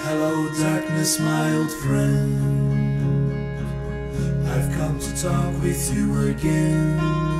Hello darkness, my old friend, I've come to talk with you again,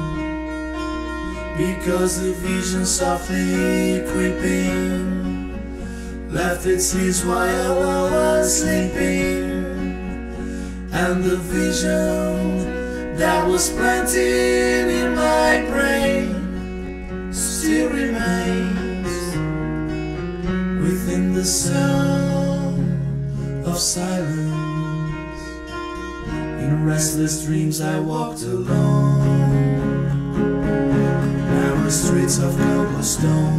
because the vision softly creeping left its seeds while I was sleeping, and the vision that was planted in my brain still remains within the sound of silence. In restless dreams I walked alone, narrow streets of cobblestone,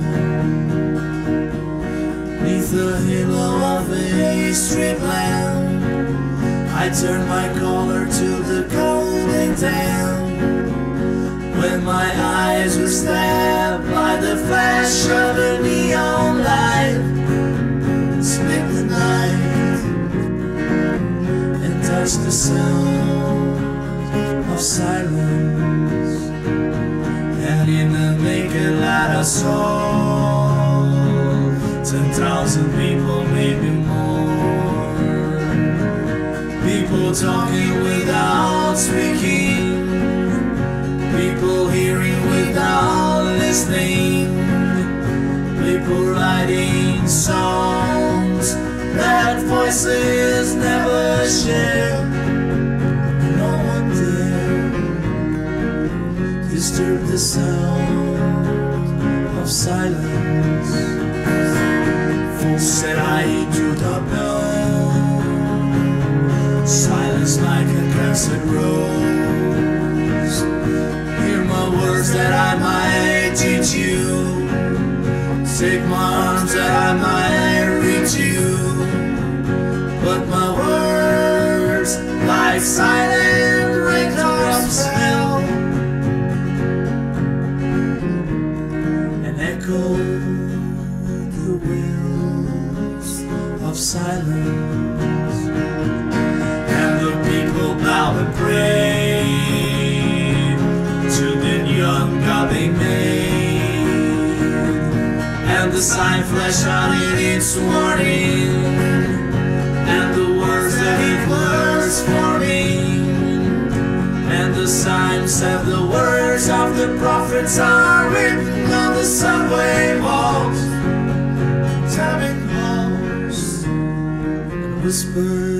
neath the halo of a street lamp. I turned my collar to the golden town, when my eyes were stabbed by the flash of a neon light. Split the night and touched the sound of silence, and in the naked light I saw 10,000 people, maybe more, people talking without speaking, people hearing without listening, people writing songs that voices never share. No one dare disturb the sound of silence. Fools said I do not know, silence like a cancer grows. Hear my words that I might teach you, take my arms that I might reach you, but my words, like silent raindrops, fell and echoed the winds of silence. And the people bowed and prayed to the young God they made, and the sign flashed out in its warning, and the words that it was forming, and the sign said the words of the prophets are written on the subway walls, tapping halls and whispers